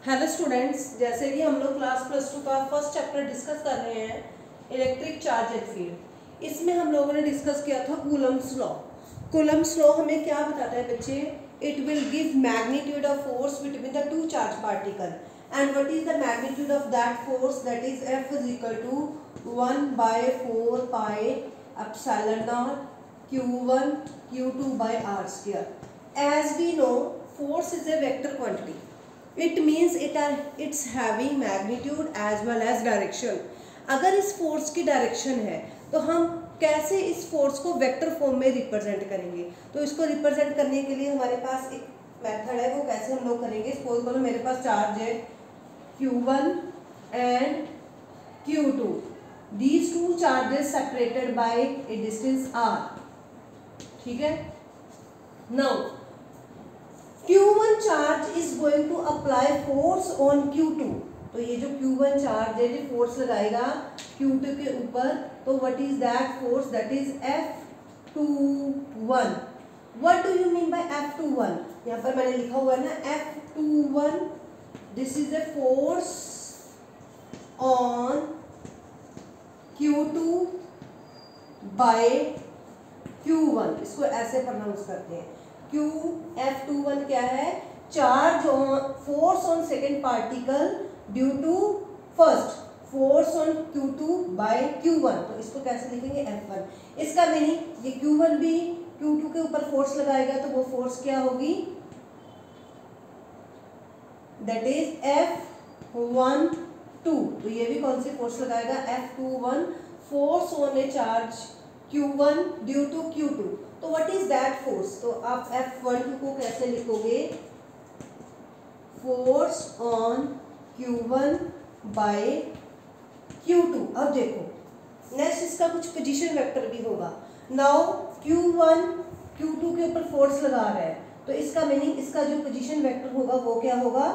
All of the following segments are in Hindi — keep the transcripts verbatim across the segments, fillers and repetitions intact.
हेलो स्टूडेंट्स, जैसे कि हम लोग क्लास प्लस टू का फर्स्ट चैप्टर डिस्कस कर रहे हैं इलेक्ट्रिक चार्ज एंड फील्ड। इसमें हम लोगों ने डिस्कस किया था कूलम्स लॉ। कूलम्स लॉ हमें क्या बताता है बच्चे? It will give magnitude of force between the two charge particle and what is the magnitude of that force, that is F is equal to one by four pi epsilon naught q one q two by r square. As we know, force is a vector quantity. It means it are it's having magnitude as well as direction. अगर इस फोर्स की डायरेक्शन है तो हम कैसे इस फोर्स को वेक्टर फॉर्म में रिप्रेजेंट करेंगे? तो इसको रिप्रेजेंट करने के लिए हमारे पास एक मेथड है, वो कैसे हम लोग करेंगे? सपोज करो मेरे पास चार्ज है q one and q two. These two charges separated by a distance r. ठीक है. Now q one charge is going to apply force on q two. तो ये जो क्यू वन चार्ज है जो फोर्स लगाएगा क्यू टू के ऊपर, तो what is that force? That is F two one. What do you mean by F two one? यहाँ पर मैंने लिखा हुआ है ना F two one. This is a force on q two by q one. इसको ऐसे प्रोनाउंस करते हैं. क्यू एफ टू वन क्या है? Charge on force on second particle due to first force on q two by q one. तो इसको कैसे लिखेंगे? F one. इसका मीनिंग ये क्यू वन भी क्यू टू के ऊपर फोर्स लगाएगा तो वो फोर्स क्या होगी? That is F one two. तो ये भी कौन सी फोर्स लगाएगा? F two one. Force on a charge q one due to q two. तो व्हाट इज दैट फोर्स? तो आप एफ वन टू को कैसे लिखोगे? Force on q one by q two. अब देखो नेक्स्ट इसका कुछ पोजीशन वेक्टर भी होगा. Now q one q two के ऊपर फोर्स लगा रहा है, तो इसका मीनिंग इसका जो पोजीशन वेक्टर होगा वो क्या होगा?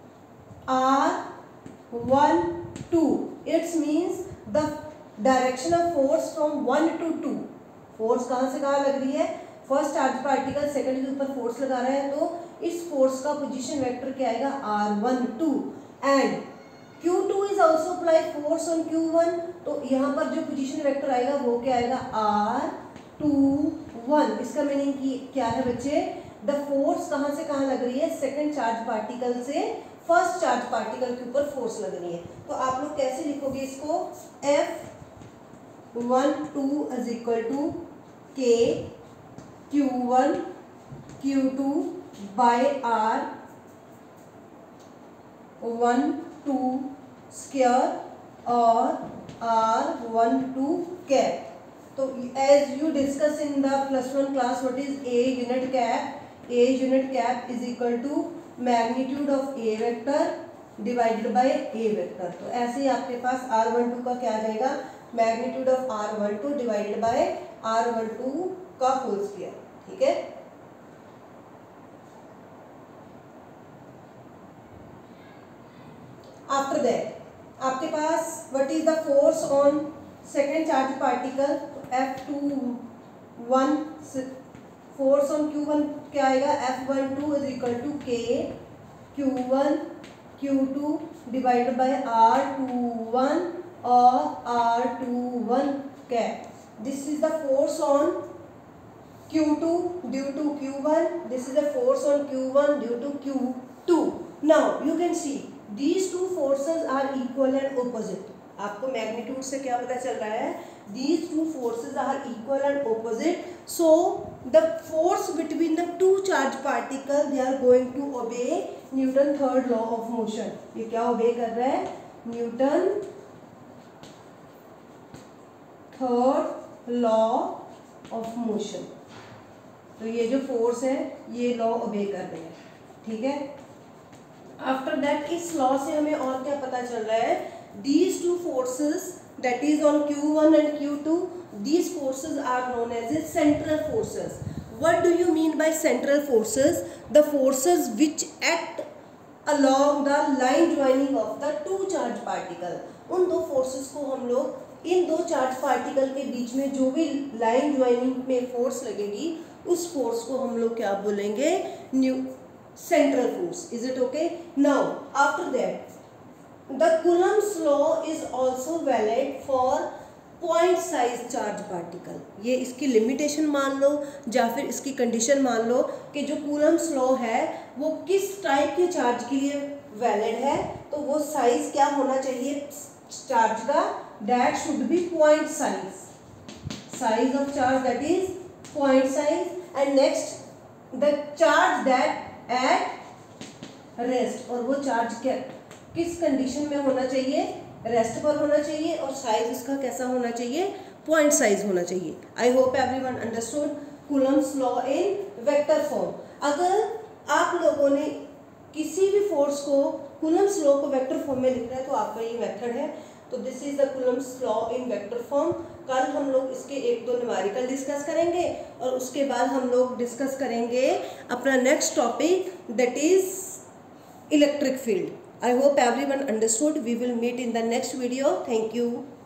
R one two. It's means the direction of force from one to two. Force कहाँ से कहाँ लग रही है? फर्स्ट चार्ज पार्टिकल सेकंड के ऊपर फोर्स लगा रहा है, तो इस फोर्स का पोजीशन वेक्टर क्या आएगा? R one two. And q two is also apply force on q one. तो यहाँ पर जो पोजीशन वेक्टर आएगा वो क्या आएगा? R two one. इसका मीनिंग क्या है बच्चे? द फोर्स कहाँ से कहाँ लग रही है? सेकेंड चार्ज पार्टिकल से फर्स्ट चार्ज पार्टिकल के ऊपर फोर्स लग रही है. तो आप लोग कैसे लिखोगे इसको? F one two is equal to k q one q two by r one two square और आर वन टू कैप. तो as you discuss in the plus one class, what is a unit cap? A unit cap is equal to magnitude of a vector divided by a vector. तो ऐसे ही आपके पास आर वन टू का क्या आ जाएगा? Magnitude of r one two divided by r one two का होल स्क्वायर. ठीक है. आफ्टर दैट आपके पास what is the force on second charge particle? F two one. Force on q one क्या आएगा? F one two is equal to k q one q two divided by r two one और r two one cap. This is the force on q two due to Q one. This is the force on q one due to q two. Now you can see these two forces are equal and opposite. आपको मैग्नीट्यूड से क्या पता चल रहा है? These two forces are equal and opposite. So the force between the two charge particle they are going to obey Newton third law of motion. ये क्या ओबे कर रहा है? Newton third law of motion. तो ये जो फोर्स है ये लॉ ओबे कर रहे हैं. ठीक है. आफ्टर दैट इस लॉ से हमें और क्या पता चल रहा है? These two forces that is on q one and q two, these forces are known as a central forces. What do you mean by central forces? The forces which act along the line joining of the two charge particle. उन दो फोर्सेस को हम लोग इन दो चार्ज पार्टिकल के बीच में जो भी लाइन ज्वाइनिंग में फोर्स लगेगी उस फोर्स को हम लोग क्या बोलेंगे? New central force. Is it okay? Now after that, the Coulomb's law is also valid for point size charge particle. ये इसकी लिमिटेशन मान लो या फिर इसकी कंडीशन मान लो कि जो कूलम्स लॉ है वो किस टाइप के चार्ज के लिए वैलिड है. तो वो साइज क्या होना चाहिए चार्ज का, that should be point size, size of charge that is point size. And next the charge that at rest, और वो चार्ज क्या किस कंडीशन में होना चाहिए, रेस्ट पर होना चाहिए, और साइज इसका कैसा होना चाहिए, पॉइंट साइज होना चाहिए. I hope everyone understood Coulomb's law in vector form. अगर आप लोगों ने किसी भी फोर्स को कूलम्स लॉ को वेक्टर फॉर्म में लिखना है तो आपका ये मेथड है. तो this is the Coulomb's law in vector form. कल हम लोग इसके एक दो न्यूमेरिकल डिस्कस करेंगे और उसके बाद हम लोग डिस्कस करेंगे अपना next topic that is electric field. I hope everyone understood. We will meet in the next video. Thank you.